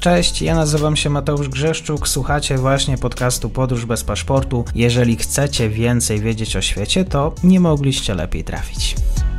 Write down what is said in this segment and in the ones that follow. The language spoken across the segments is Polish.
Cześć, ja nazywam się Mateusz Grzeszczuk, słuchacie właśnie podcastu Podróż bez paszportu. Jeżeli chcecie więcej wiedzieć o świecie, to nie mogliście lepiej trafić.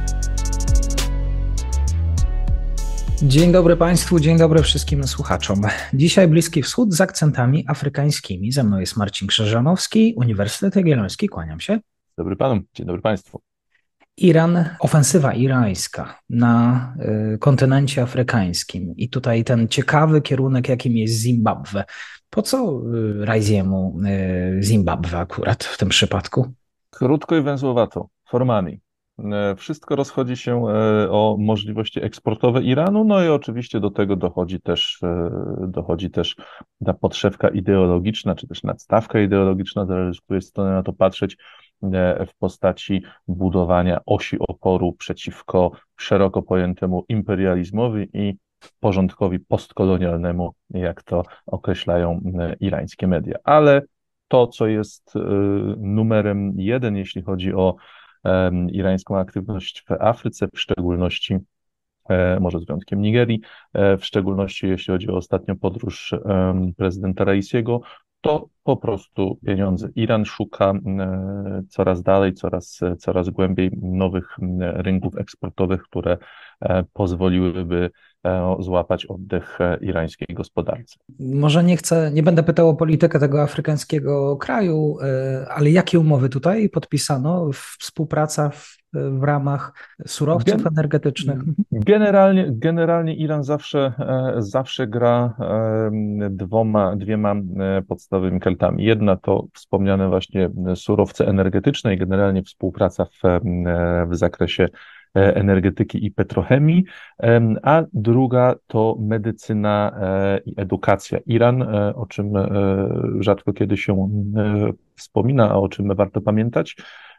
Dzień dobry Państwu, dzień dobry wszystkim słuchaczom. Dzisiaj Bliski Wschód z akcentami afrykańskimi. Ze mną jest Marcin Krzyżanowski, Uniwersytet Jagielloński, kłaniam się. Dobry Panu, dzień dobry Państwu. Iran, ofensywa irańska na kontynencie afrykańskim i tutaj ten ciekawy kierunek, jakim jest Zimbabwe. Po co Raisiemu Zimbabwe akurat w tym przypadku? Krótko i węzłowato, for money. Wszystko rozchodzi się o możliwości eksportowe Iranu, no i oczywiście do tego dochodzi też ta podszewka ideologiczna, czy też nadstawka ideologiczna, zależy z której strony na to patrzeć, w postaci budowania osi oporu przeciwko szeroko pojętemu imperializmowi i porządkowi postkolonialnemu, jak to określają irańskie media. Ale to, co jest numerem jeden, jeśli chodzi o irańską aktywność w Afryce, w szczególności, może z wyjątkiem Nigerii, w szczególności jeśli chodzi o ostatnią podróż prezydenta Raisiego, to po prostu pieniądze. Iran szuka coraz dalej, coraz głębiej nowych rynków eksportowych, które pozwoliłyby złapać oddech irańskiej gospodarce. Może nie będę pytał o politykę tego afrykańskiego kraju, ale jakie umowy tutaj podpisano? Współpraca w ramach surowców energetycznych? Generalnie Iran zawsze gra dwiema podstawowymi kartami. Jedna to wspomniane właśnie surowce energetyczne i generalnie współpraca w zakresie energetyki i petrochemii, a druga to medycyna i edukacja. Iran, o czym rzadko kiedy się wspomina, a o czym warto pamiętać,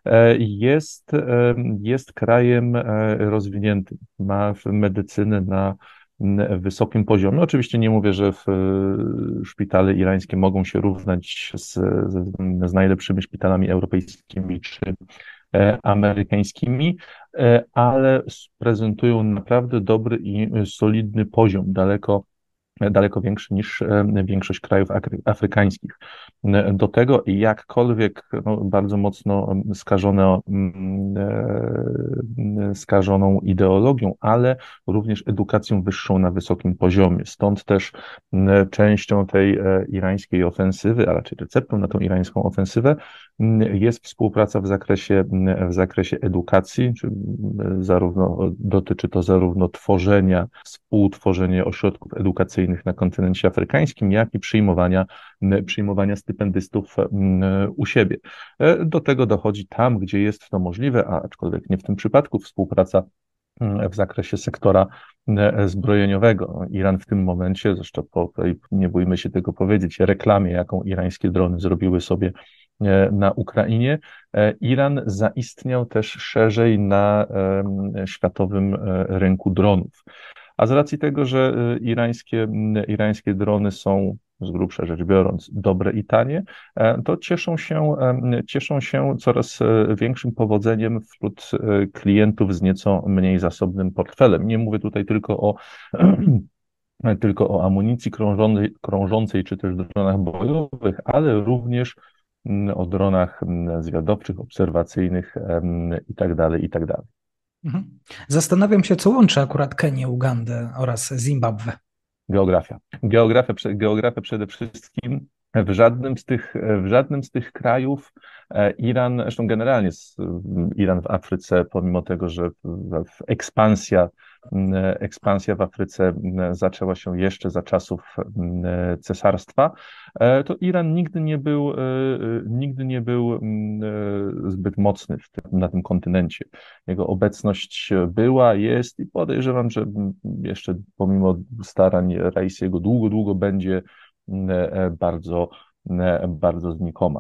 jest krajem rozwiniętym, ma medycynę na wysokim poziomie. Oczywiście nie mówię, że szpitale irańskie mogą się równać z najlepszymi szpitalami europejskimi czy amerykańskimi, ale prezentują naprawdę dobry i solidny poziom, daleko większy niż większość krajów afrykańskich. Do tego jakkolwiek bardzo mocno skażoną ideologią, ale również edukacją wyższą na wysokim poziomie. Stąd też częścią tej irańskiej ofensywy, a raczej receptą na tą irańską ofensywę jest współpraca w zakresie edukacji, dotyczy to zarówno współtworzenia ośrodków edukacyjnych na kontynencie afrykańskim, jak i przyjmowania stypendystów u siebie. Do tego dochodzi tam, gdzie jest to możliwe, aczkolwiek nie w tym przypadku, współpraca w zakresie sektora zbrojeniowego. Iran w tym momencie, zresztą nie bójmy się tego powiedzieć, reklamie, jaką irańskie drony zrobiły sobie na Ukrainie, Iran zaistniał też szerzej na światowym rynku dronów. A z racji tego, że irańskie drony są, z grubsza rzecz biorąc, dobre i tanie, to cieszą się coraz większym powodzeniem wśród klientów z nieco mniej zasobnym portfelem. Nie mówię tutaj tylko o amunicji krążącej czy też dronach bojowych, ale również o dronach zwiadowczych, obserwacyjnych itd., itd. Zastanawiam się, co łączy akurat Kenię, Ugandę oraz Zimbabwe. Geografia przede wszystkim. W żadnym z tych krajów zresztą generalnie Iran w Afryce, pomimo tego, że ekspansja w Afryce zaczęła się jeszcze za czasów cesarstwa, to Iran nigdy nie był zbyt mocny na tym kontynencie. Jego obecność była, jest i podejrzewam, że jeszcze pomimo starań Raisiego długo będzie bardzo, bardzo znikoma.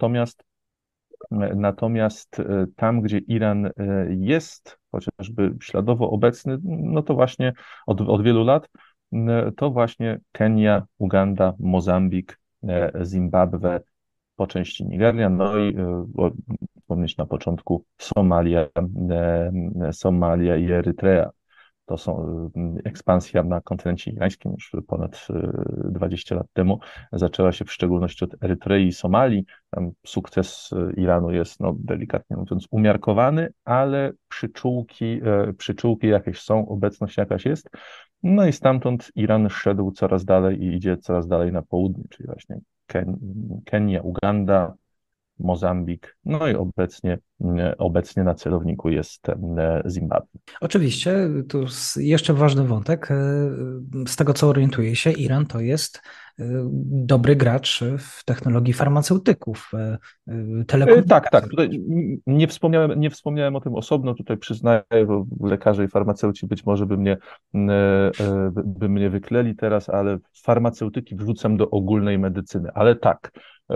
Natomiast tam, gdzie Iran jest chociażby śladowo obecny, no to właśnie od wielu lat, to właśnie Kenia, Uganda, Mozambik, Zimbabwe, po części Nigeria, no i wspomnieć na początku Somalia i Erytrea. to są ekspansja na kontynencie irańskim już ponad 20 lat temu. Zaczęła się w szczególności od Erytrei i Somalii. Tam sukces Iranu jest, no, delikatnie mówiąc, umiarkowany, ale przyczółki jakieś są, obecność jakaś jest. No i stamtąd Iran szedł coraz dalej i idzie coraz dalej na południe, czyli właśnie Kenia, Uganda, Mozambik, no i obecnie na celowniku jest Zimbabwe. Oczywiście, jeszcze ważny wątek. Z tego co orientuję się, Iran to jest dobry gracz w technologii farmaceutyków, Tak, tak. telekomunikacji. Tutaj nie wspomniałem o tym osobno. Tutaj przyznaję, bo lekarze i farmaceuci być może by mnie wykleli teraz, ale farmaceutyki wrzucam do ogólnej medycyny. Ale tak,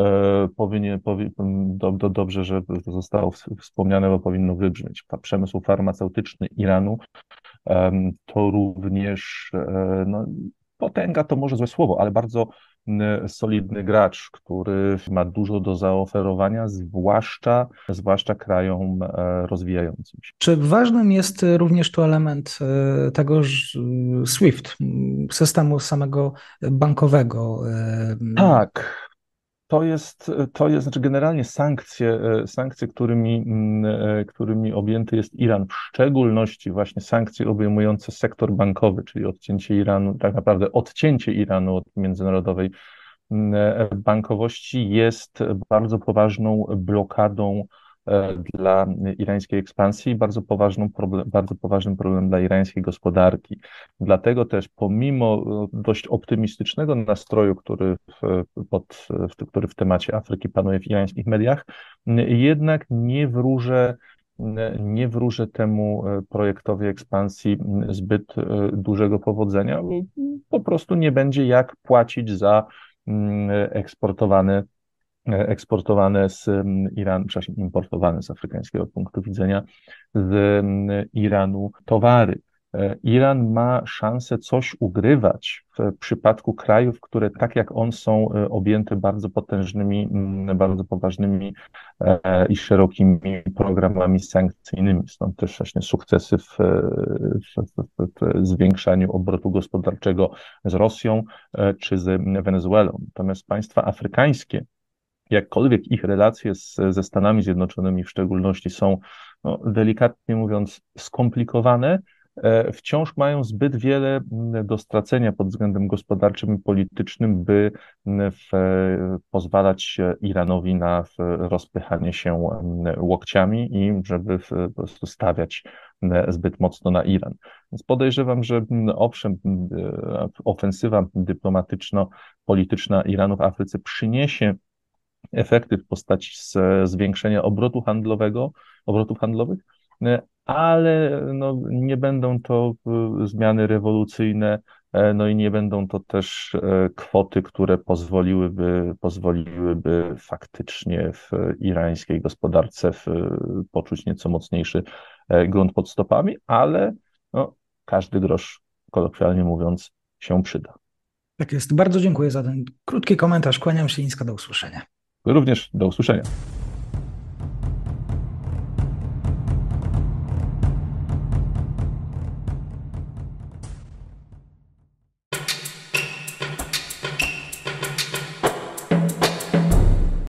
dobrze, że to zostało wspomniane, bo powinno wybrzmieć. Przemysł farmaceutyczny Iranu to również, no, potęga to może złe słowo, ale bardzo solidny gracz, który ma dużo do zaoferowania, zwłaszcza krajom rozwijającym się. Czy ważnym jest również tu element tego SWIFT, systemu samego bankowego? Tak, znaczy generalnie sankcje, którymi objęty jest Iran, w szczególności właśnie sankcje obejmujące sektor bankowy, czyli odcięcie Iranu, tak naprawdę odcięcie Iranu od międzynarodowej bankowości jest bardzo poważną blokadą dla irańskiej ekspansji i bardzo poważnym problemem dla irańskiej gospodarki. Dlatego też pomimo dość optymistycznego nastroju, który w temacie Afryki panuje w irańskich mediach, jednak nie wróżę temu projektowi ekspansji zbyt dużego powodzenia, bo po prostu nie będzie jak płacić za eksportowane z Iranu, przepraszam, importowane z afrykańskiego punktu widzenia z Iranu towary. Iran ma szansę coś ugrywać w przypadku krajów, które tak jak on są objęte bardzo potężnymi, bardzo poważnymi i szerokimi programami sankcyjnymi. Stąd też właśnie sukcesy w zwiększaniu obrotu gospodarczego z Rosją czy z Wenezuelą. Natomiast państwa afrykańskie, jakkolwiek ich relacje ze Stanami Zjednoczonymi w szczególności są, no, delikatnie mówiąc, skomplikowane, wciąż mają zbyt wiele do stracenia pod względem gospodarczym i politycznym, by pozwalać Iranowi na rozpychanie się łokciami i żeby po prostu stawiać zbyt mocno na Iran. Więc podejrzewam, że owszem, ofensywa dyplomatyczno-polityczna Iranu w Afryce przyniesie efekty w postaci zwiększenia obrotów handlowych, ale no, nie będą to zmiany rewolucyjne, no i nie będą to też kwoty, które pozwoliłyby faktycznie w irańskiej gospodarce poczuć nieco mocniejszy grunt pod stopami, ale no, każdy grosz, kolokwialnie mówiąc, się przyda. Tak jest. Bardzo dziękuję za ten krótki komentarz. Kłaniam się nisko, do usłyszenia. Również do usłyszenia.